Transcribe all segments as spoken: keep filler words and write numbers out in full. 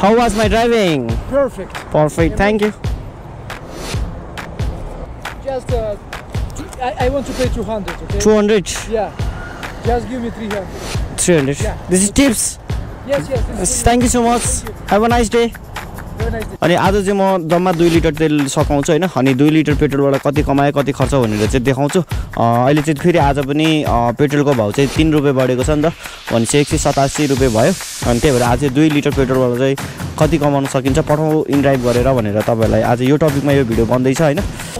How was my driving? Perfect. Perfect. Thank you. Just, uh, I, I want to pay two hundred, okay? two hundred. Yeah. Just give me three hundred. three hundred. Yeah. This is tips. Yes, yes. This is Thank you so much. Thank you. Have a nice day. Very nice day. अनि आज चाहिँ म जम्मा दुई litre तेल सकाउँछु हैन अनि दुई लिटर पेट्रोलबाट कति कमाए कति खर्च भनेर चाहिँ देखाउँछु अहिले चाहिँ फेरि आज पनि पेट्रोलको भाउ चाहिँ तीन रुपैयाँ बढेको छ नि त भनेपछि एक सय सतासी रुपैयाँ भयो अनि त्यही भएर आज दुई लिटर पेट्रोलबाट चाहिँ कति कमाउन सकिन्छ पठाउ इन ड्राइभ गरेर भनेर तपाईहरुलाई आज यो टपिकमा यो भिडियो बन्दै छ हैन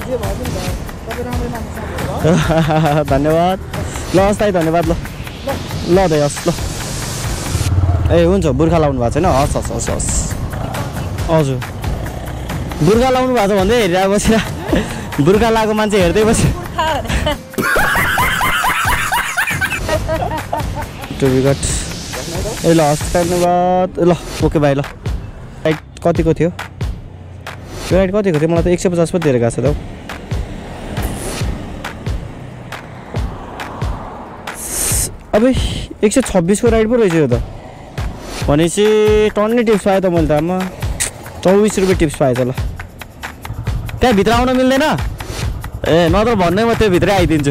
धन्यवाद ल अस्ताई धन्यवाद ल ल दाइ हस् ल ए हुन्छ बुर्खा लाउनु भएको छैन हस् हस् हस् हस् हजुर बुर्खा लाउनु भएको छ भन्दै हेरिरहेको बसेर बुर्खा लगाएको मान्छे हेर्दै बस्यो टुबिकट ए ल हस् धन्यवाद ल ओके भाइ ल राइट कतिको थियो यो राइट कतिको थियो मलाई त एक सय पचास पो दिएर गएको छ त अब एक सय छब्बिस को राइड पो रहेछ यो त भनेपछि टन्नै टिप्स पाएँ त मैले त आमा चौबिस रुपियाँ टिप्स पाएछ ल त्यहाँभित्र आउन मिल्दैन ए नत्र भन्नै म त्योभित्रै आइदिन्छु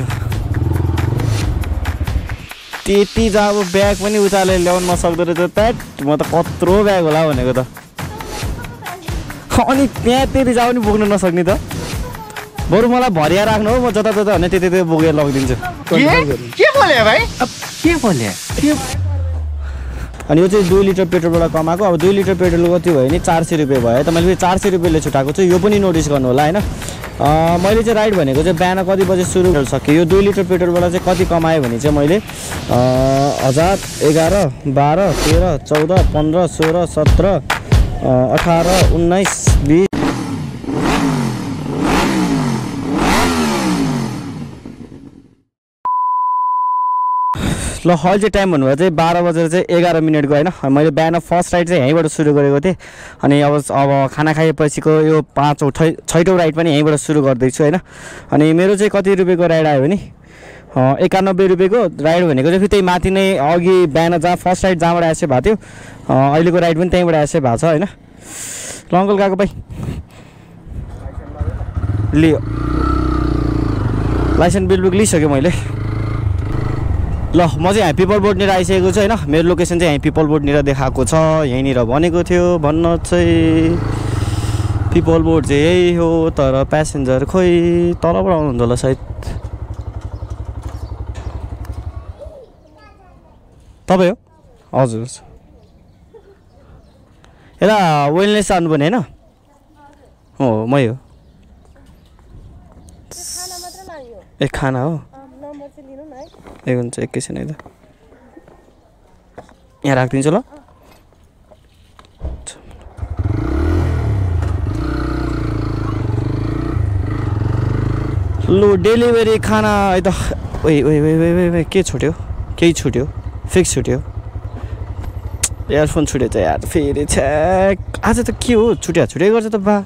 त्यति चाहिँ अब ब्याग पनि उचालेर ल्याउनु नसक्दो रहेछ प्याट म त कत्रो ब्याग होला भनेको त अनि त्यहाँ त्यति जाऊ नि बोक्नु नसक्ने त बरु मलाई भरिया राख्नु हो म जता जता भने त्यति त्यति बोकेर लगिदिन्छु के बोले भाइ के बोले अनि यो चाहिँ दुई लिटर पेट्रोलबाट कमाएको अब दुई लिटर पेट्रोल कति भयो नि चार सय रुपियाँ भयो त मैले फेरि चार सय रुपियाँले छुटाएको छु यो पनि नोटिस गर्नु होला होइन मैले चाहिँ राइड भनेको चाहिँ बिहान कति बजे सुरु गर्न सकेँ यो दुई लिटर पेट्रोलबाट चाहिँ कति कमाएँ भने चाहिँ मैले हजार एघार बाह्र तेह्र चौध पन्ध्र सोह्र सत्र अठार उन्नाइस बिस ल अहिले चाहिँ टाइम भन्नुभयो चाहिँ बाह्र बजेर चाहिँ एघार मिनटको होइन मैले बिहान फर्स्ट राइड चाहिँ यहीँबाट सुरु गरेको थिएँ अनि अब अब खाना खाएपछिको यो पाँचौँ छै छैटौँ राइड पनि यहीँबाट सुरु गर्दैछु होइन अनि मेरो चाहिँ कति रुपियाँको राइड आयो भने एकानब्बे रुपियाँको राइड भनेको चाहिँ फेरि त्यही माथि नै अघि बिहान जहाँ फर्स्ट राइड जहाँबाट एसे भएको थियो अहिलेको राइड पनि त्यहीँबाट एसे भएको छ होइन ल अङ्कल गएको भाइ लियो लाइसेन्स बिलबुक लिइसक्यो मैले ल म चाहिँ यहाँ पिपल बोर्डनिर आइसकेको छु होइन मेरो लोकेसन चाहिँ यहाँ पिपल बोर्डनिर देखाएको छ यहीँनिर भनेको थियो भन्न चाहिँ पिपल बोर्ड चाहिँ यही हो तर प्यासेन्जर खोइ तलबाट आउनुहुन्छ होला सायद तपाईँ हो हजुर यता वेलनेस जानुपर्ने होइन हो मै हो ए खाना हो ए हुन्छ एकैछिन है त यहाँ राखिदिन्छु ल लु डेलिभरी खाना त ओइ ओइ ओइ ओइ ओइ के छुट्यो केही छुट्यो फिक्स छुट्यो इयरफोन छुट्यो त यार फेरि छ्याक आज त के हो छुट्या छुट्यै गर्छ त बा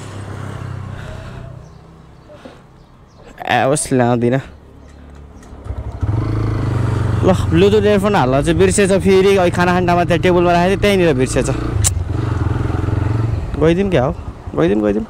आवस् ल्याउँदिनँ ल ब्लुटुथ इयरफोन हाल्न चाहिँ बिर्सेछ फेरि अहिले खाना खान्डामा त्यहाँ टेबलमा राखेको थिएँ त्यहीँनिर बिर्सेछ गइदिउँ क्या हो गइदिउँ गइदिउँ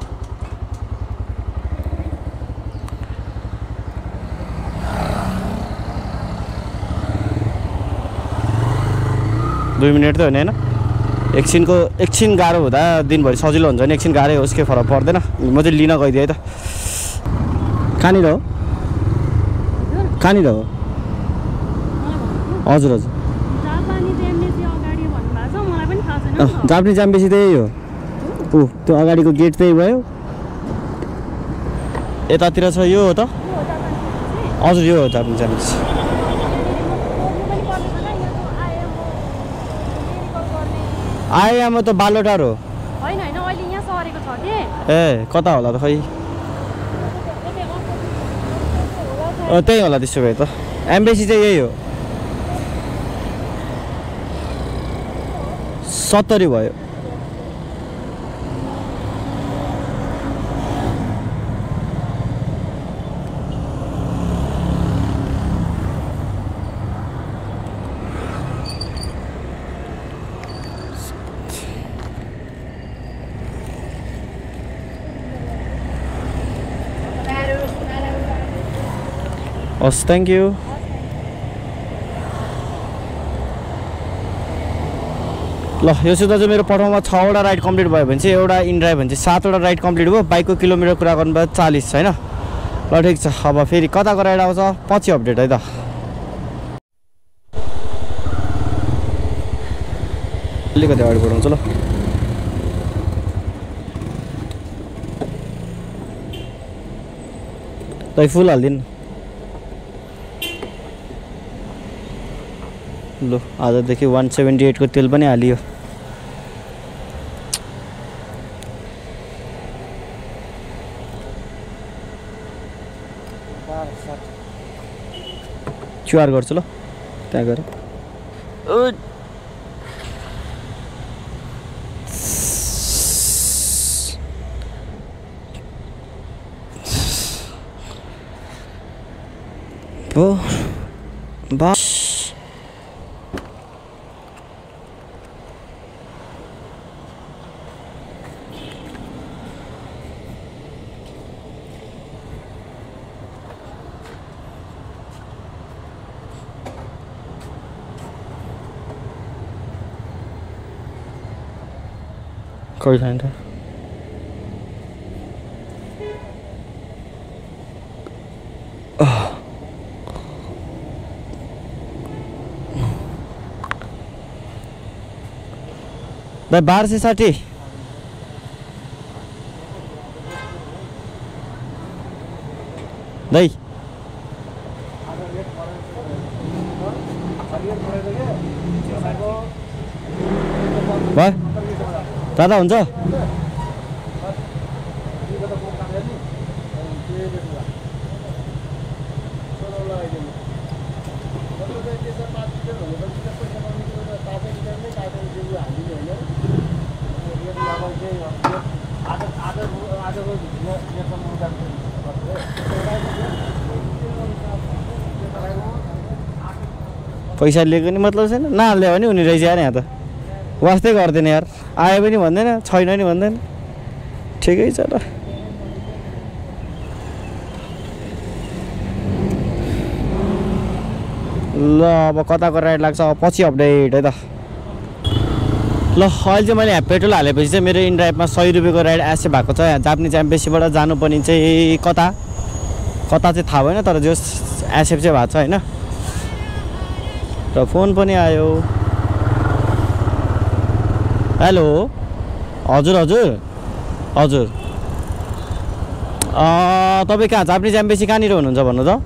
दुई मिनट त हो नि होइन एकछिनको एकछिन गाह्रो हुँदा दिनभरि सजिलो हुन्छ नि एकछिन गाह्रै होस् के फरक पर्दैन म चाहिँ लिन गइदिएँ है त कहाँनिर हो कहाँनिर हो हजुर हजुर जापानिज एम्बेसी त्यही हो ऊ त्यो अगाडिको गेट त्यही भयो यतातिर छ यो हो त हजुर यो हो जापानिज एम्बेसी आएमा त बालोटार हो ए कता होला त खै त्यही होला त्यसो भए त एम्बेसी चाहिँ यही हो सत्तरी भयो हस् थ्याङ्क यू ल यसो दाजु मेरो पठाउमा छवटा राइड कम्प्लिट भयो भने चाहिँ एउटा इन ड्राइभ भने चाहिँ सातवटा राइड कम्प्लिट भयो बाइकको किलोमिटर कुरा गर्नुभयो चालिस होइन ल ठिक छ अब फेरि कता गराएर आउँछ पछि अपडेट है त अलिकति अगाडि बढाउँछ ल तै फुल हालिदिनु लु आजदेखि वान सेभेन्टी एटको तेल पनि हालियो क्युआर गर्छु ल त्यहाँ गएर बस कोही छैन भाइ बाह्र सय साठी दाइ भयो दादा हुन्छ पैसा लिएको नि मतलब छैन नहाल्यो भने उनी रहेछ यार यहाँ त वास्तै गर्दैन यार आयो पनि भन्दैन छैन नि भन्दैन ठिकै छ ल ल अब कताको राइड लाग्छ अब पछि अपडेट है त ल अहिले चाहिँ मैले यहाँ पेट्रोल हालेपछि चाहिँ मेरो इन ड्राइभमा सय रुपियाँको राइड एसे भएको छ यहाँ जापानिज एम्बेसीबाट जानुपर्ने चाहिँ कता कता चाहिँ थाहा भएन तर जो एसेप चाहिँ भएको छ होइन र फोन पनि आयो हेलो हजुर हजुर हजुर तपाईँ कहाँ जापानिज एम्बेसी कहाँनिर हुनुहुन्छ भन्नु त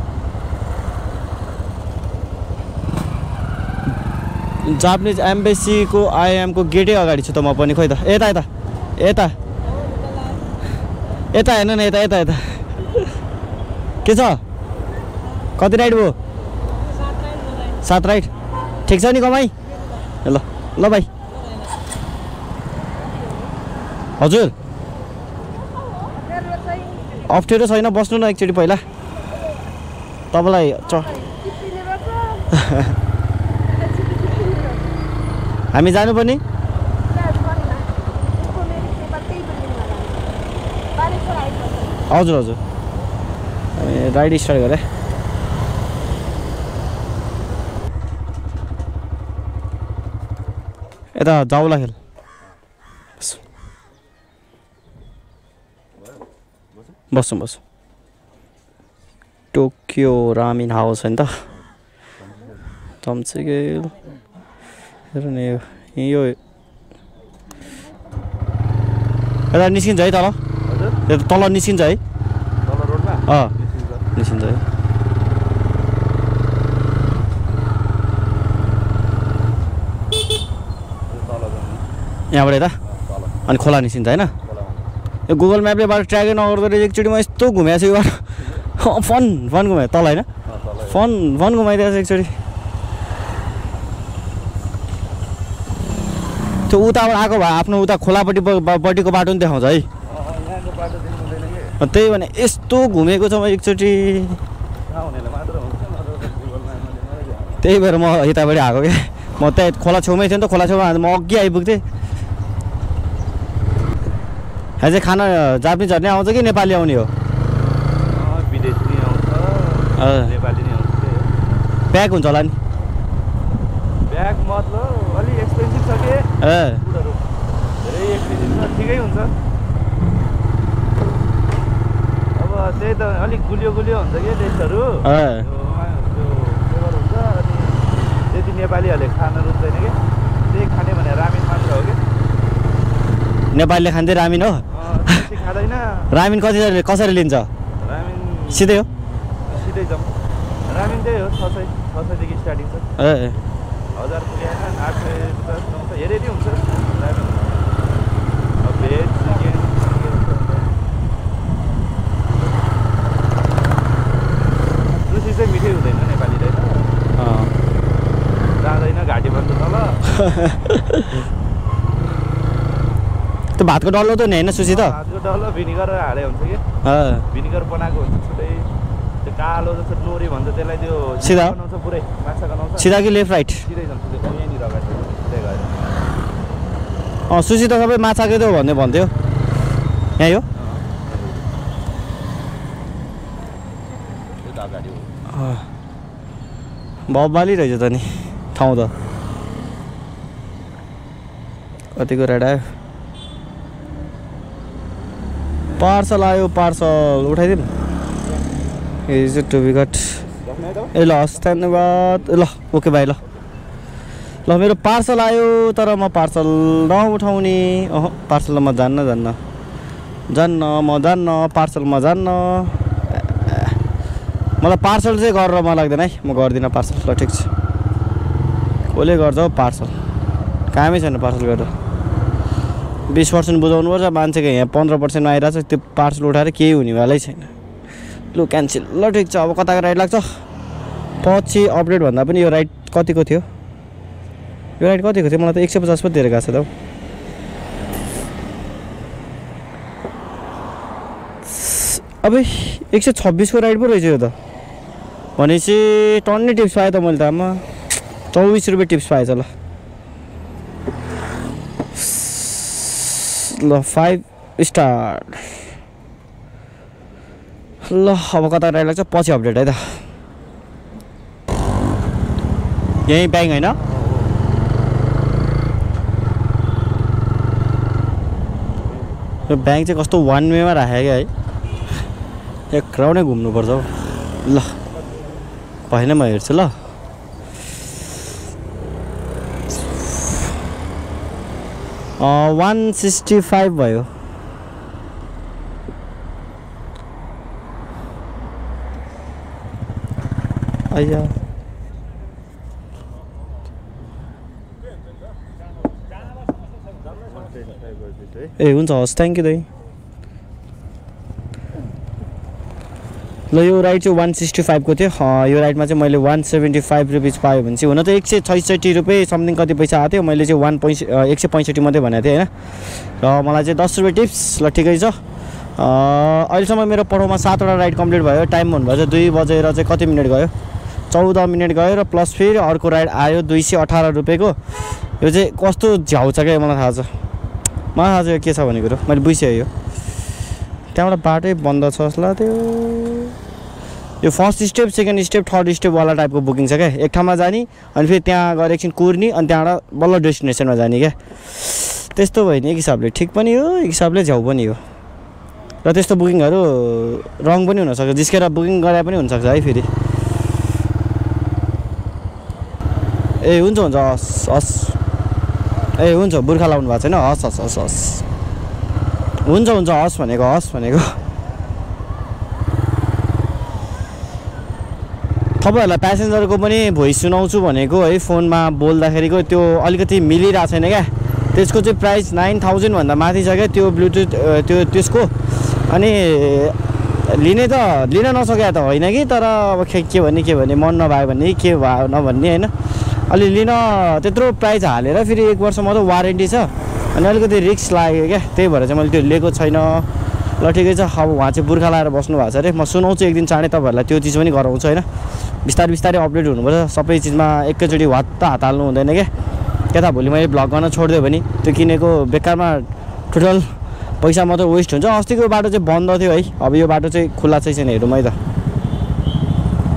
जापानिज एम्बेसीको आइएमको गेटै अगाडि छु त म पनि खोइ त यता यता यता यता हेर्नु न यता यता यता के छ कति राइड भयो सात राइड ठिक छ नि कमाइ ल ल भाइ हजुर अप्ठ्यारो छैन बस्नु न एकचोटि पहिला तपाईँलाई च हामी जानुपर्ने हजुर हजुर हामी राइड स्टार्ट गरेँ यता जाउला खेल बस्छौँ बस्छौँ टोकियो रामिन हाउस होइन त चम्चेको हेर न यो यता निस्किन्छ है तल यो तल निस्किन्छ है अँ निस्किन्छ है यहाँबाट यता अनि खोला निस्किन्छ होइन यो गुगल म्यापले बाटो ट्र्याकै नगर्दो रहेछ एकचोटि म यस्तो घुमेको छु यो बाटो फन फन घुमाएँ तल होइन फन फन घुमाइदिएको छु एकचोटि त्यो उताबाट आएको भए आफ्नो उता खोलापट्टि पट्टिको बाटो पनि देखाउँछ है त्यही भने यस्तो घुमेको छ म एकचोटि त्यही भएर म यताबाट आएको क्या म त्यहाँ खोला छेउमै थिएँ नि त खोला छेउमा म अघि आइपुग्थेँ यहाँ चाहिँ खाना जापानिजहरू नै आउँछ कि नेपाली आउने हो नेपाली नै हुन्छ त्यही हो प्याक हुन्छ होला नि ब्याग मतलब अलि एक्सपेन्सिभ छ के ए फुडहरू धेरै एक्सपेन्सिभ छ ठिकै हुन्छ अब त्यही त अलिक गुलियो गुलियो हुन्छ कि टेस्टहरू ए त्यो फ्लेभर हुन्छ अनि त्यति नेपालीहरूले खान रुच्दैन कि त्यही खाने भने रामेन मात्र हो कि नेपालीले खाँदै रामिन हो बेसी खाँदैन रामिन कति कसरी लिन्छ रामेन सिधै हो सिधै जाउँ रामेन त्यही हो छ सय छ सयदेखि स्टार्टिङ छ ए हजार पुग्दैन आठ सय पचास नौ सय हेरी हेरी हुन्छ रामेन अब भेज चिकन के हुन्छ रुचि चाहिँ मिठै हुँदैन नेपालीले जाँदैन घाँटी बन्द तल त्यो भातको डल्लो त नि होइन सुसी त भातको डल्लो भिनिगर हाले हुन्छ कि भिनिगर बनाएको हुन्छ छुट्टै त्यो कालो जस्तो नोरी भन्छ त्यसलाई त्यो सिधा बनाउँछ पुरै माछा बनाउँछ सिधा कि लेफ्ट राइट सिधै जान्छ त्यो यहीँनिर अगाडि त्यही गएर अँ सुसी त सबै माछाकै त हो भन्ने भन्थ्यो यहीँ हो त्यो त अगाडि हो बब्बाली रहेछ त नि ठाउँ त कतिको रेड आयो पार्सल आयो पार्सल उठाइदिउँ is to be cut a ल हस् धन्यवाद ल ओके भाइ ल ल मेरो पार्सल आयो तर म पार्सल नउठाउने अह पार्सल म जान्न जान्न जान्न म जान्न पार्सल म जान्न मलाई पार्सल चाहिँ गरेर मन लाग्दैन है म गर्दिनँ पार्सल ल ठिक छ कसले गर्छ हौ पार्सल कामै छैन पार्सल गरेर बिस पर्सेन्ट बुझाउनुपर्छ मान्छेको यहाँ पन्ध्र पर्सेन्टमा आइरहेको छ त्यो पार्सल उठाएर केही हुनेवालै छैन लु क्यान्सल ल ठिक छ अब कताको राइड लाग्छ पछि अपडेट भन्दा पनि यो राइड कतिको थियो यो राइड कतिको थियो मलाई त एक सय पचास पो दिएर गएको छ त अब एक सय छब्बिसको राइड पो रहेछ यो त भनेपछि टन्नै टिप्स पाएँ त मैले त आमा चौबिस रुपियाँ टिप्स पाएछ ल ल फाइभ स्टार ल अब कता राइड लाग्छ पछि अपडेट है त यहीँ ब्याङ्क होइन यो ब्याङ्क चाहिँ कस्तो वान वेमा राखेको क्या है एक राउन्डै घुम्नुपर्छ हौ ल भएन म हेर्छु ल वान सिक्सटी फाइभ भयो आइया ए हुन्छ हस् थ्याङ्क यू दाइ ल यो राइड चाहिँ वान सिक्सटी फाइभको थियो यो राइडमा चाहिँ मैले वान सेभेन्टी फाइभ रुपिज पायो भने चाहिँ हुन त एक सय छैसठी रुपियाँ समथिङ कति पैसा आएको थियो मैले चाहिँ वान पैँस एक सय पैँसठी मात्रै भनेको थिएँ होइन र मलाई चाहिँ दस रुपियाँ टिप्स ल ठिकै छ अहिलेसम्म मेरो पढाउमा सातवटा राइड कम्प्लिट भयो टाइम भन्नुभयो चाहिँ दुई बजेर चाहिँ कति मिनट गयो चौध मिनट गयो र प्लस फेरि अर्को राइड आयो दुई सय अठार रुपियाँको यो चाहिँ कस्तो झ्याउ छ क्या मलाई थाहा छ मलाई थाहा छ यो के छ भन्ने कुरो मैले बुझिसकेँ यो त्यहाँबाट बाटै बन्द छ जस्तो लाग्यो यो first step second step third स्टेपवाला टाइपको बुकिङ छ क्या एक ठाउँमा जाने अनि फेरि त्यहाँ गएर एकछिन कुर्ने अनि त्यहाँबाट बल्ल डेस्टिनेसनमा जाने क्या त्यस्तो भयो नि एक हिसाबले ठिक पनि हो एक हिसाबले झ्याउ पनि हो र त्यस्तो बुकिङहरू रङ पनि हुनसक्छ जिस्केर बुकिङ गरे पनि हुनसक्छ है फेरि ए हुन्छ हुन्छ हस् हस् ए हुन्छ बुर्खा लाउनु भएको छैन हस् हस् हस् हस् हुन्छ हुन्छ हस् भनेको हस् भनेको तपाईँहरूलाई प्यासेन्जरको पनि भोइस सुनाउँछु भनेको है फोनमा बोल्दाखेरिको त्यो अलिकति मिलिरहेको छैन क्या त्यसको चाहिँ प्राइस नाइन थाउजन्डभन्दा माथि छ क्या त्यो ब्लुटुथ त्यो त्यसको अनि लिने त लिन नसके त होइन कि तर अब के के भन्ने के भन्ने मन नभयो भने के भयो नभन्ने होइन अलि लिन त्यत्रो प्राइस हालेर फेरि एक वर्ष मात्रै वारेन्टी छ अनि अलिकति रिस्क लाग्यो क्या त्यही भएर चाहिँ मैले त्यो लिएको छैन ल ठिकै छ अब उहाँ चाहिँ बुर्खा लाएर बस्नु भएको छ अरे म सुनाउँछु एक दिन चाँडै तपाईँहरूलाई त्यो चिज पनि गराउँछु होइन बिस्तारै बिस्तारै अपडेट हुनुपर्छ सबै चिजमा एकैचोटि वात्त हात हाल्नु हुँदैन क्या यता भोलि मैले भ्लग गर्न छोडिदियो भने त्यो किनेको बेकारमा टोटल पैसा मात्रै वेस्ट हुन्छ अस्तिको बाटो चाहिँ बन्द थियो है अब यो बाटो चाहिँ खुल्ला चाहिँ छैन हेरौँ है त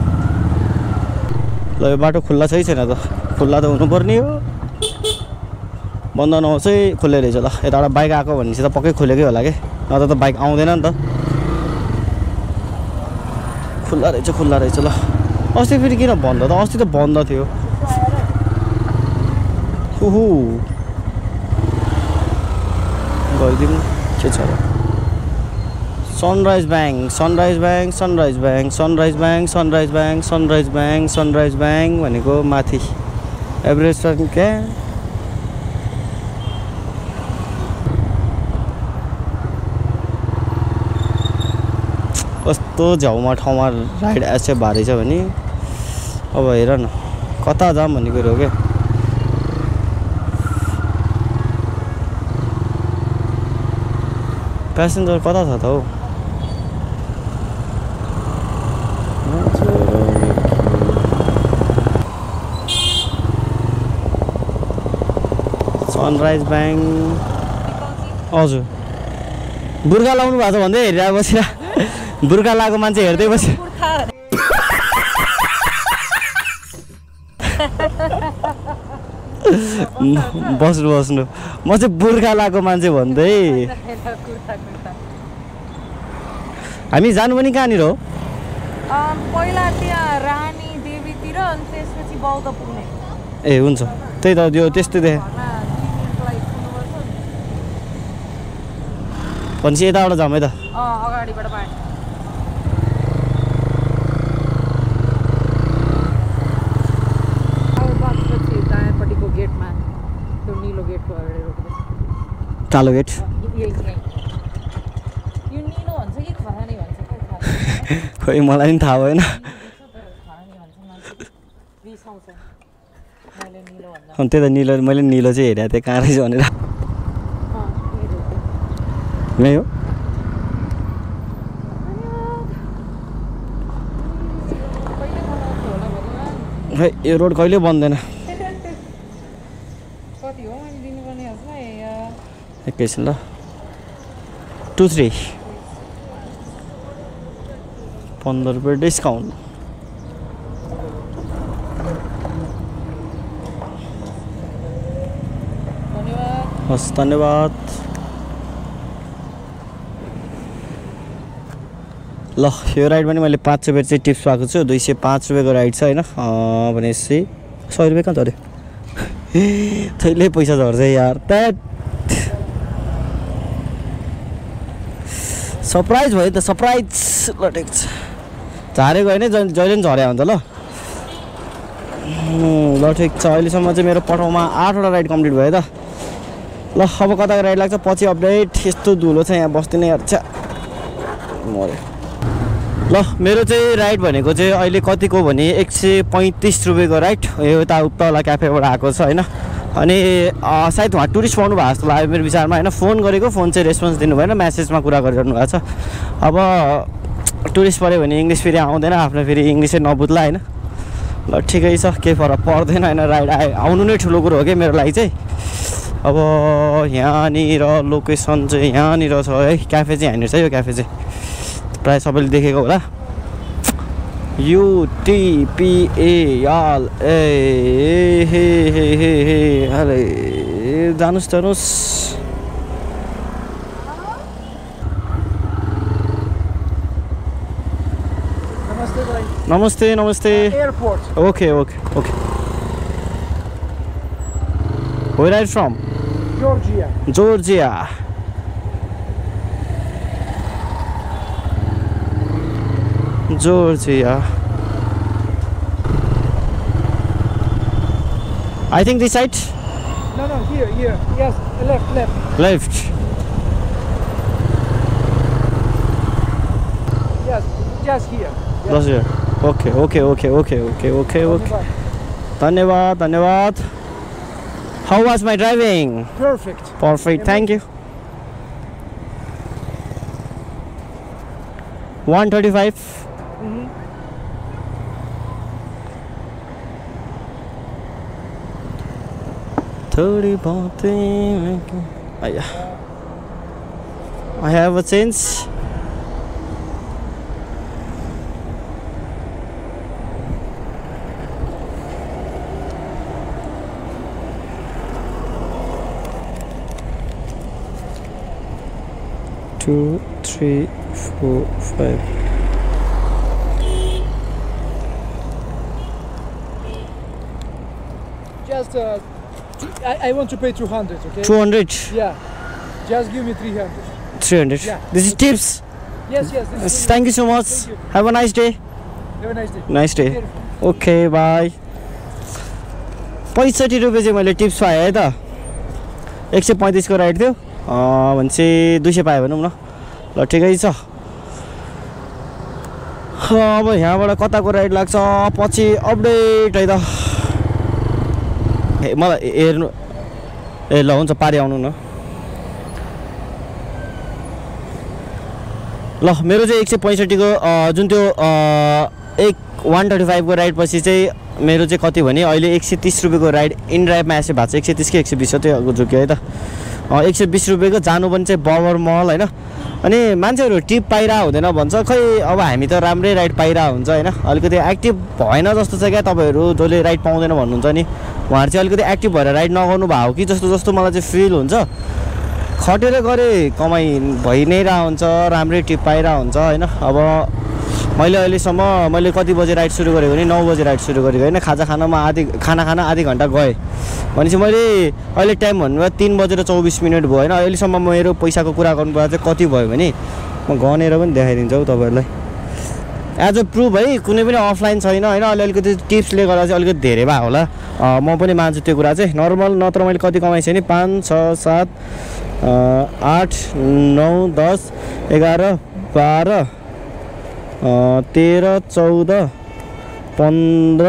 ल यो बाटो खुल्ला छै छैन त खुल्ला त हुनुपर्ने हो बन्द नहोस् है खुल्ले रहेछ ल यताबाट बाइक आएको भनेपछि त पक्कै खुलेकै होला कि नत्र त बाइक आउँदैन नि त खुल्ला रहेछ खुल्ला रहेछ ल अस्ति फेरि किन बन्द त अस्ति त बन्द थियो उहु गइदिउँ के छ र sunrise bank sunrise bank sunrise bank sunrise bank sunrise bank sunrise bank sunrise bank भनेको माथि एभरेस्ट क्या कस्तो झ्याउमा ठाउँमा राइड एसेप भारी छ भने अब हेर न कता जाम भन्ने कुरो हो क्या प्यासेन्जर कता छ त हौ सनराइज ब्याङ्क हजुर बुर्खा लाउनु भएको छ भन्दै हेरिरहेको बसिरा बुर्खा लगाएको मान्छे हेर्दै बस्यो बस्नु बस्नु म चाहिँ बुर्खा लगाएको मान्छे भन्दै हामी जानु पनि कहाँनिर हो पहिला त्यहाँ रानी देवीतिर अनि त्यसपछि बौद्ध पुग्ने ए हुन्छ त्यही त त्यो त्यस्तै देखेँ भनेपछि यताबाट जाउँ है त अगाडिबाट बाटो गेटमा त्यो निलो गेटको अगाडि रोक्दैछ कालो गेट यो निलो भन्छ कि खरानी भन्छ खोइ मलाई पनि थाहा भएन त्यही त निलो मैले निलो चाहिँ हेरेको थिएँ कहाँ रहेछ भनेर यही हो खै यो रोड कहिले बन्दैन एकैछिन ल टू थ्री पन्ध्र रुपियाँ डिस्काउन्ट हस् धन्यवाद ल यो राइड पनि मैले पाँच रुपियाँ चाहिँ टिप्स पाएको छु दुई सय पाँच रुपियाँको राइड छ होइन भनेपछि सय रुपियाँ कहाँ झऱ्यो थैले पैसा झर्छ यार त्यहाँ सरप्राइज भयो त सरप्राइज ल ठिक छ झारेको होइन जहिले जहिले पनि झरे हुन्छ ल ल ठिक छ अहिलेसम्म चाहिँ मेरो पठाउमा आठवटा राइड कम्प्लिट भयो त ल अब कताको राइड लाग्छ पछि अपडेट यस्तो धुलो छ यहाँ बस्दिनै हेर्छ मऱ्यो ल मेरो चाहिँ राइड भनेको चाहिँ अहिले कतिको भने एक सय पैँतिस रुपियाँको राइड यो यता उप्तावाला क्याफेबाट आएको छ होइन अनि सायद उहाँ टुरिस्ट पाउनु भएको जस्तो लाग्यो मेरो विचारमा होइन फोन गरेको फोन चाहिँ रेस्पोन्स दिनु भएन म्यासेजमा कुरा गरिरहनु भएको छ अब टुरिस्ट पऱ्यो भने इङ्ग्लिस फेरि आउँदैन आफ्नो फेरि इङ्ग्लिसै नबुझ्ला होइन ल ठिकै छ केही फरक पर्दैन होइन राइड आयो आउनु नै ठुलो कुरो हो कि मेरो लागि चाहिँ अब यहाँनिर लोकेसन चाहिँ यहाँनिर छ है क्याफे चाहिँ यहाँनिर छ यो क्याफे चाहिँ प्रायः सबैले देखेको होला युटिपिएल ए हे हे हे हे अरे जानुहोस् जानुहोस् नमस्ते नमस्ते Airport. Okay okay okay Where are you from? Georgia. Georgia. Georgia. I think this side. No, no, here, here. Yes, left, left. Left. Yes, just here. Yes. That's here. Okay, okay, okay, okay, okay, okay, okay. Dhanyawad, dhanyawad. How was my driving? Perfect. Perfect. Thank you. one thirty-five. Mm-hmm. thirty something. I have a change. two, three, four, five. Just, uh, I, I want to pay two hundred, okay? two hundred. Yeah. Just give me three hundred. three hundred. Yeah. This is tips. Yes, yes. This is Thank you so much. Thank you. Have a nice day. Have a nice day. Nice day. Beautiful. Okay, bye. पैँसठी रुपियाँ चाहिँ मैले tips पाएँ है त एक सय पैँतिसको ride थियो भनेपछि दुई सय पाएँ भनौँ न ल ठिकै छ अब यहाँबाट कताको राइड लाग्छ पछि अपडेट है त ए मलाई हेर्नु ए ल हुन्छ पारि आउनु न ल मेरो चाहिँ एक सय पैँसठीको जुन त्यो एक वान थर्टी फाइभको राइड पछि चाहिँ मेरो चाहिँ कति भने अहिले एक सय तिस रुपियाँको राइड इन ड्राइभमा एसै भएको छ एक सय तिस कि एक सय बिस हो त्यो झुक्यो है त एक सय बिस रुपियाँको जानु पनि चाहिँ बबर मल होइन अनि मान्छेहरू टिप पाइरहेको हुँदैन भन्छ खै अब हामी त राम्रै राइड पाइरहेको हुन्छ होइन अलिकति एक्टिभ भएन जस्तो छ क्या तपाईँहरू जसले राइड पाउँदैन भन्नुहुन्छ नि उहाँहरू चाहिँ अलिकति एक्टिभ भएर राइड नगर्नु भएको कि जस्तो जस्तो मलाई चाहिँ फिल हुन्छ खटेर गरे कमाइ भइ नै रह हुन्छ राम्रै टिप पाइरहेको हुन्छ होइन अब मैले अहिलेसम्म मैले कति बजे राइड सुरु गरेको भने नौ बजे राइड सुरु गरेको होइन खाजा खानामा आधी खाना खाना आधी घन्टा गएँ भनेपछि मैले अहिले टाइम भन्नुभयो तिन बजेर चौबिस मिनट भयो होइन अहिलेसम्म मेरो पैसाको कुरा गर्नुपर्दा चाहिँ कति भयो भने म गनेर पनि देखाइदिन्छु हौ तपाईँहरूलाई एज अ प्रुफ है कुनै पनि अफलाइन छैन होइन अहिले अलिकति टिप्सले गर्दा चाहिँ अलिकति धेरै भयो होला म पनि मान्छु त्यो कुरा चाहिँ नर्मल नत्र मैले कति कमाइसकेँ नि पाँच छ सात आठ नौ दस एघार बाह्र तेह्र चौध पन्ध्र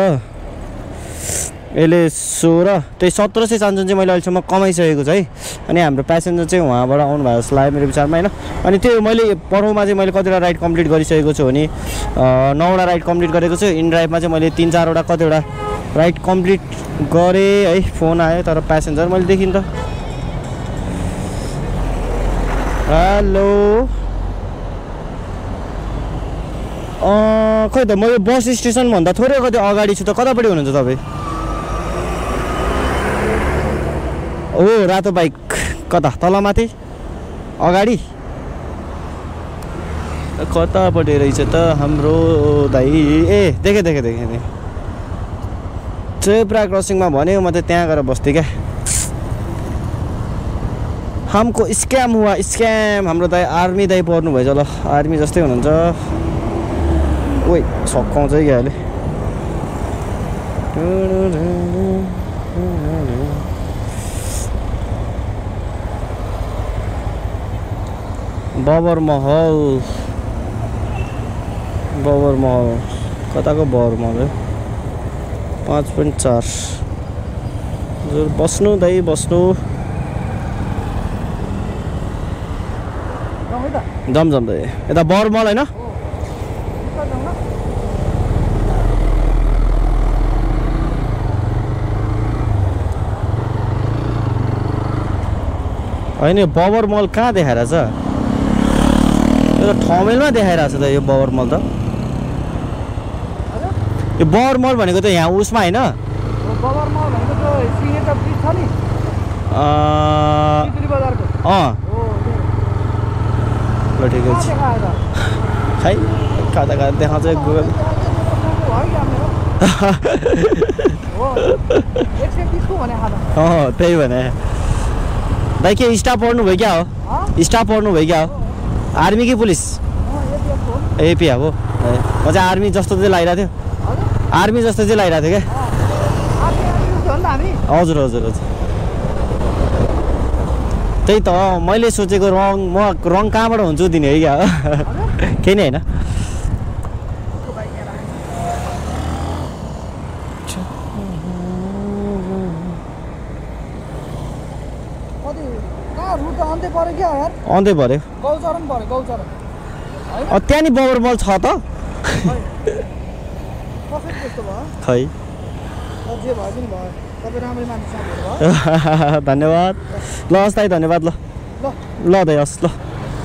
यसले सोह्र त्यही सत्र सय चान्चुन चाहिँ मैले अहिलेसम्म कमाइसकेको छु है अनि हाम्रो प्यासेन्जर चाहिँ उहाँबाट आउनु भएको जस्तो लाग्यो मेरो विचारमा होइन अनि त्यो मैले पढौँमा चाहिँ मैले कतिवटा राइड कम्प्लिट गरिसकेको छु भने नौवटा राइड कम्प्लिट गरेको छु इन ड्राइभमा चाहिँ मैले तिन चारवटा कतिवटा राइड कम्प्लिट गरेँ है फोन आयो तर प्यासेन्जर मैले देखिनँ त हेलो खै त म यो बस स्टेसनभन्दा थोरै कति अगाडि छु त कतापट्टि हुनुहुन्छ तपाईँ ओ रातो बाइक कता तलमाथि अगाडि कतापट्टि रहेछ त हाम्रो दाइ ए देखेँ देखेँ देखेँ देखेँ चेप्रा क्रसिङमा भन्यो म त त्यहाँ गएर बस्थेँ क्या हमको स्क्याम हुआ स्क्याम हाम्रो दाइ आर्मी दाइ पर्नु भएछ ल आर्मी जस्तै हुनुहुन्छ ओइ सकाउँछ क्या अहिले बबर महल बबर महल कताको बबर महल पाँच पोइन्ट चार हजुर बस्नु दाइ बस्नु जम जम दाइ यता बबर महल होइन होइन बबर मल कहाँ देखाएर छ यो त ठमेलमा देखाइरहेको छ त यो बबर मल त यो बबर मल भनेको त यहाँ उसमा होइन बबर मल भनेको त्यो सिंहेटा ब्रिज छ नि अँ बजारको अँ ल ठिकै छ खै कता कता देखाउँछ गुगल अँ त्यही भने दाइ के स्टाफ पढ्नु भयो क्या हो स्टाफ पढ्नु भयो क्या हो आर्मी कि पुलिस एपिएफ हो म चाहिँ आर्मी जस्तो चाहिँ लागिरहेको थियो आर्मी जस्तो चाहिँ लागिरहेको थियो क्या हजुर हजुर हजुर त्यही त मैले सोचेको रङ म रङ कहाँबाट हुन्छु दिने है क्या हो केही नै होइन अन्त्य पऱ्यो त्यहाँ नि बबर मल छ त खै धन्यवाद ल हस् दाइ धन्यवाद ल ल दाइ हस् ल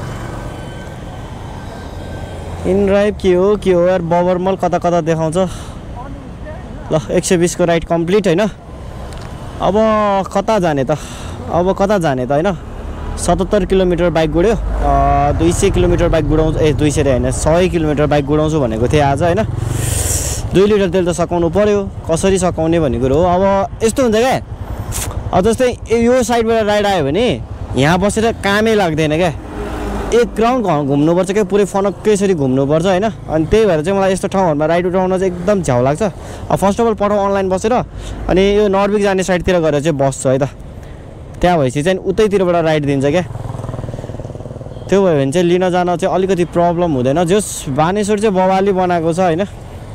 इन ड्राइभ के हो के हो यार बबर मल कता कता देखाउँछ ल एक सय बिसको राइड कम्प्लिट होइन अब कता जाने त अब कता जाने त होइन सतहत्तर किलोमिटर बाइक गुड्यो दुई सय किलोमिटर बाइक गुडाउँछु ए दुई सय होइन सय किलोमिटर बाइक गुडाउँछु भनेको थिएँ आज होइन दुई लिटर तेल त सकाउनु पऱ्यो कसरी सकाउने भन्ने कुरो हो अब यस्तो हुन्छ क्या अब जस्तै यो साइडबाट राइड आयो भने यहाँ बसेर कामै लाग्दैन क्या एक राउन्ड घुम्नुपर्छ क्या पुरै फनक्कै यसरी घुम्नुपर्छ होइन अनि त्यही भएर चाहिँ मलाई यस्तो ठाउँहरूमा राइड उठाउन चाहिँ एकदम झ्याउ लाग्छ अब first of all Pathao online बसेर अनि यो नर्बिक जाने साइडतिर गएर चाहिँ बस्छ है त त्यहाँ भएपछि चाहिँ उतैतिरबाट राइड दिन्छ क्या त्यो भयो भने चाहिँ लिन जान चाहिँ अलिकति प्रब्लम हुँदैन जस बानेश्वर चाहिँ बवाली बनाएको छ होइन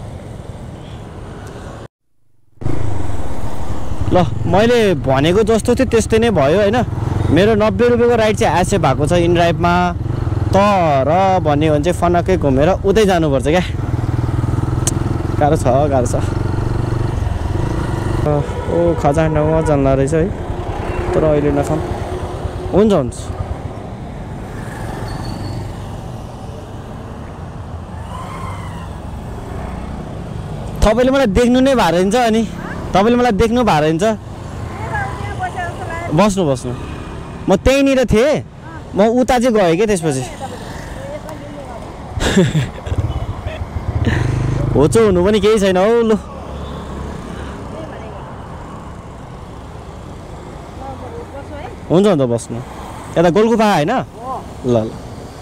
ल मैले भनेको जस्तो थियो त्यस्तै नै भयो होइन मेरो नब्बे रुपियाँको राइड चाहिँ एक्सेप्ट भएको छ इन ड्राइभमा तर भन्यो भने चाहिँ फनक्कै घुमेर उतै जानुपर्छ क्या गाह्रो छ गाह्रो छ ओ खजान्डामा जान्ला रहेछ है तर अहिले नखाऊँ हुन्छ हुन्छ तपाईँले मलाई देख्नु नै भएर हुन्छ अनि तपाईँले मलाई देख्नु भएर हुन्छ बस्नु बस्नु म त्यहीँनिर थिएँ म उता चाहिँ गएँ क्या त्यसपछि होचो हुनु पनि केही छैन हौ लु हुन्छ हुन्छ बस्नु यता गोलगुफा होइन ल ल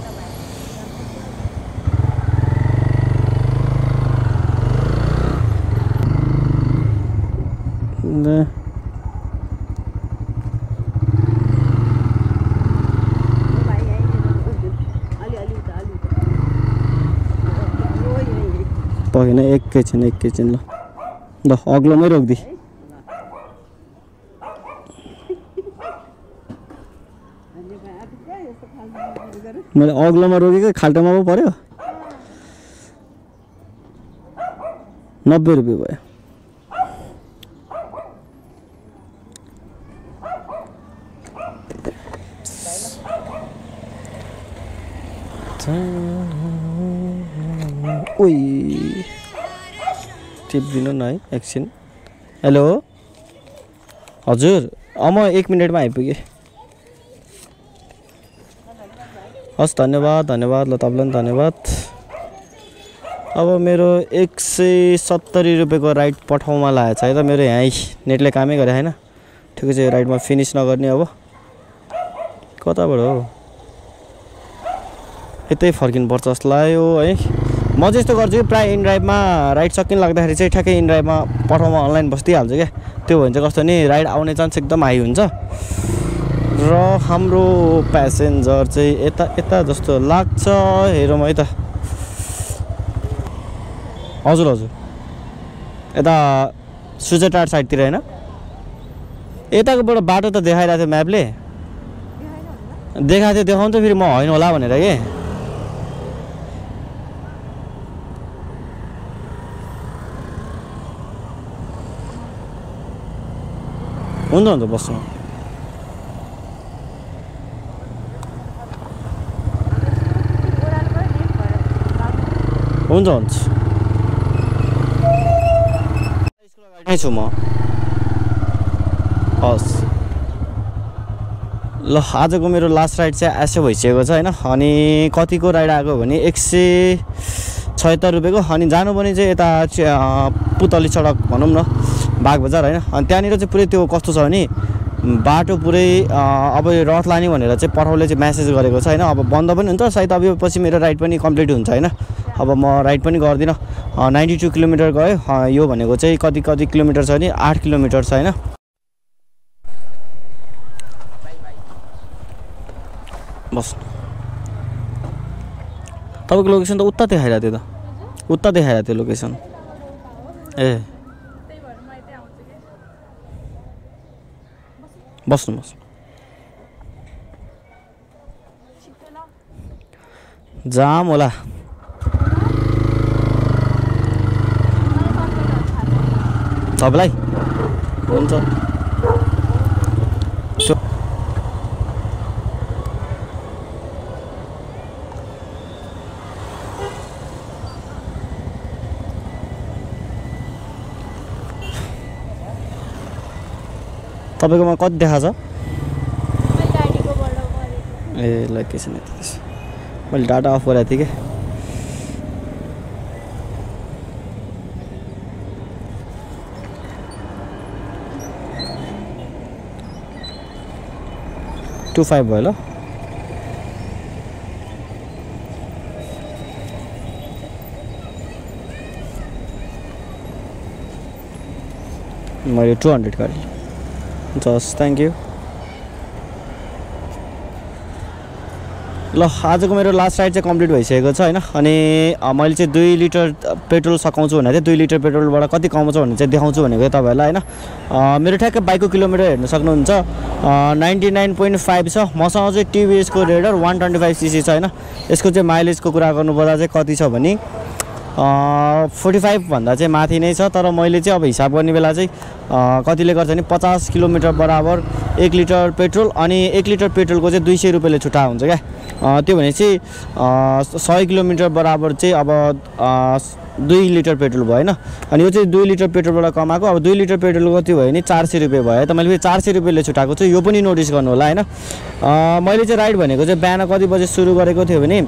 होइन एकैछिन एकैछिन ल ल अग्लोमै रोकिदिए मैले अग्लोमा रोकेको खाल्टोमा पो पर्यो नब्बे रुपियाँ भयो ओइ टिप दिनु न है एकछिन हेलो हजुर अँ म एक मिनटमा आइपुगेँ हस् धन्यवाद धन्यवाद ल तपाईँलाई पनि धन्यवाद अब मेरो एक सय सत्तरी रुपियाँको राइड पठाउमा लागेको छ है त मेरो यहाँ नेटले कामै गरे होइन ठिकै छ यो राइडमा फिनिस नगर्ने अब कताबाट हो यतै फर्किनुपर्छ जस्तो लाग्यो है म चाहिँ यस्तो गर्छु कि प्रायः इन ड्राइभमा राइड सकिन लाग्दाखेरि चाहिँ ठ्याक्कै इन ड्राइभमा पठाउमा अनलाइन बस्दिहाल्छु क्या त्यो भयो भने चाहिँ कस्तो नि राइड आउने चान्स एकदम हाई हुन्छ र हाम्रो प्यासेन्जर चाहिँ यता यता जस्तो लाग्छ हेरौँ है त हजुर हजुर यता सुजटार साइडतिर होइन यताकोबाट बाटो त देखाइरहेको थियो म्यापले देखाएको थियो देखाउनु त फेरि म होइन होला भनेर के हुन्छ हुन्छ बस्नु हुन्छ हुन्छ नै छु म हस् ल आजको मेरो लास्ट राइड चाहिँ एसो भइसकेको छ होइन अनि कतिको राइड आएको भने एक सय छयत्तर रुपियाँको अनि जानु पनि चाहिँ यता पुतली सडक भनौँ न बागबजार होइन अनि त्यहाँनिर चाहिँ पुरै त्यो कस्तो छ भने बाटो पुरै अब यो रथ लाने भनेर चाहिँ पठाउले चाहिँ म्यासेज गरेको छ होइन अब बन्द पनि हुन्छ सायद अब यो पछि मेरो राइड पनि कम्प्लिट हुन्छ होइन अब म राइड पनि गर्दिनँ नाइन्टी टू किलोमिटर गयो यो भनेको चाहिँ कति कति किलोमिटर छ भने आठ किलोमिटर छ होइन बस तपाईँको लोकेसन त उता देखाइरहेको थियो त उता देखाइरहेको थियो लोकेसन ए बस्नु बस्नु जाम होला सबैलाई हुन्छ तपाईँकोमा कति देखाएको छ ए ल के छैन त्यसो मैले डाटा अफ गरेको थिएँ कि टू फाइभ भयो ल मैले टू हन्ड्रेड गरेँ जस थ्याङ्क यू ल आजको मेरो लास्ट राइड चाहिँ कम्प्लिट भइसकेको छ हैन अनि मैले चाहिँ दुई लिटर पेट्रोल सकाउँछु भनेर चाहिँ दुई लिटर पेट्रोलबाट कति कमाउँछ भन्ने चाहिँ देखाउँछु भनेको तपाईँहरूलाई हैन मेरो ठ्याक्कै बाइकको किलोमिटर हेर्न सक्नुहुन्छ नाइन्टी नाइन पोइन्ट फाइभ छ मसँग चाहिँ टिभिएसको raider one twenty five CC छ हैन यसको चाहिँ माइलेजको कुरा गर्नुपर्दा चाहिँ कति छ भने फोर्टी फाइभ भन्दा चाहिँ माथि नै छ तर मैले चाहिँ अब हिसाब गर्ने बेला चाहिँ कतिले गर्छ भने पचास किलोमिटर बराबर एक लिटर पेट्रोल अनि एक लिटर पेट्रोलको चाहिँ दुई सय रुपियाँले छुट्टा हुन्छ क्या त्यो भनेपछि सय किलोमिटर बराबर चाहिँ अब दुई लिटर पेट्रोल भयो होइन अनि यो चाहिँ दुई लिटर पेट्रोलबाट कमाएको अब दुई लिटर पेट्रोल कति भयो भने चार सय रुपियाँ भयो त मैले फेरि चार सय रुपियाँले छुट्टाएको छु यो पनि नोटिस गर्नु होला होइन मैले चाहिँ राइड भनेको चाहिँ बिहान कति बजे सुरु गरेको थियो भने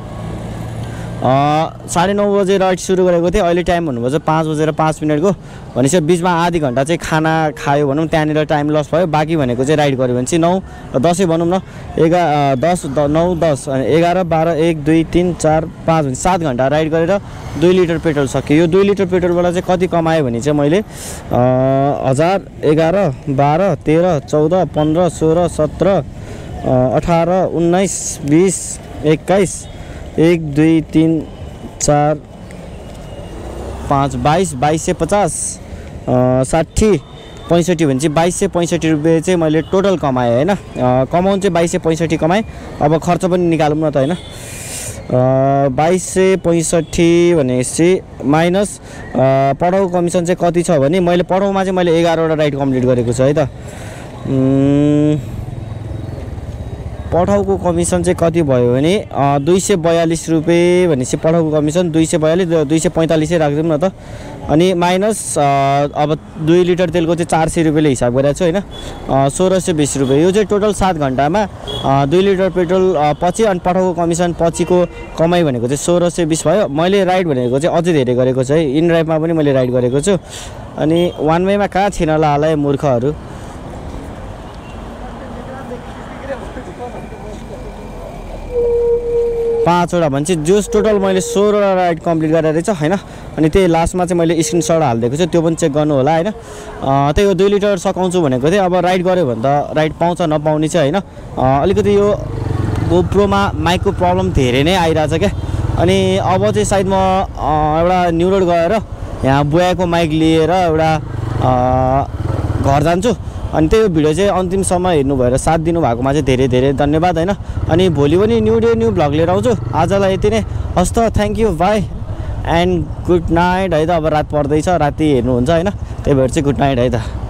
साढे नौ बजे राइड सुरु गरेको थिएँ अहिले टाइम भन्नुभयो चाहिँ पाँच बजेर पाँच मिनटको भनेपछि बिचमा आधी घन्टा चाहिँ खाना खायो भनौँ त्यहाँनिर टाइम लस भयो बाँकी भनेको चाहिँ राइड गऱ्यो भने चाहिँ नौ दसै भनौँ न एघार दस नौ दस अनि एघार बाह्र एक दुई तिन चार पाँच भने सात घन्टा राइड गरेर दुई लिटर पेट्रोल सक्यो यो दुई लिटर पेट्रोलबाट चाहिँ कति कमायो भने चाहिँ मैले हजार एघार बाह्र तेह्र चौध पन्ध्र सोह्र सत्र अठार उन्नाइस बिस एक्काइस एक दुई तिन चार पाँच बाइस बाइस सय पचास साठी पैँसठी भने चाहिँ बाइस सय पैँसठी रुपियाँ चाहिँ मैले टोटल कमाएँ होइन कमाउनु चाहिँ बाइस सय पैँसठी कमाएँ अब खर्च पनि निकालौँ न त होइन बाइस सय पैँसठी भनेपछि माइनस पढाउ कमिसन चाहिँ कति छ भने मैले पढाउमा चाहिँ मैले एघारवटा राइड कम्प्लिट गरेको छु है त पठाउको कमिसन चाहिँ कति भयो भने दुई सय बयालिस रुपियाँ भनेपछि पठाउको कमिसन दुई सय बयालिस दुई सय पैँतालिसै राखिदिउँ न त अनि माइनस अब दुई लिटर तेलको चाहिँ चार सय रुपियाँले हिसाब गरेको छु होइन सोह्र सय बिस रुपियाँ यो चाहिँ टोटल सात घन्टामा दुई लिटर पेट्रोल पछि अनि पठाउको कमिसन पछिको कमाइ भनेको चाहिँ सोह्र सय बिस भयो मैले राइड भनेको चाहिँ अझै धेरै गरेको छु है इन ड्राइभमा पनि मैले राइड गरेको छु अनि वान वेमा कहाँ छिन होला मूर्खहरू पाँचवटा भन्छ जोस टोटल मैले सोह्रवटा राइड कम्प्लिट गरेर रहेछ होइन अनि त्यही लास्टमा चाहिँ मैले स्क्रिनसट हालिदिएको छु त्यो पनि चेक गर्नु होला होइन त्यही हो दुई लिटर सकाउँछु भनेको थिएँ अब राइड गऱ्यो भने त राइड पाउँछ नपाउने चाहिँ होइन अलिकति यो गोप्रोमा माइकको प्रब्लम धेरै नै आइरहेछ क्या अनि अब चाहिँ सायद म एउटा न्यु रोड गएर यहाँ बुवाको माइक लिएर एउटा घर जान्छु अनि त्यही भिडियो चाहिँ अन्तिमसम्म हेर्नु भएर साथ दिनुभएकोमा चाहिँ धेरै धेरै धन्यवाद होइन अनि भोलि पनि न्यू डे न्यू भ्लग लिएर आउँछु आजलाई यति नै हस् त thank you bye and good night है त अब रात पर्दैछ राति हेर्नुहुन्छ होइन त्यही भएर चाहिँ गुड नाइट है त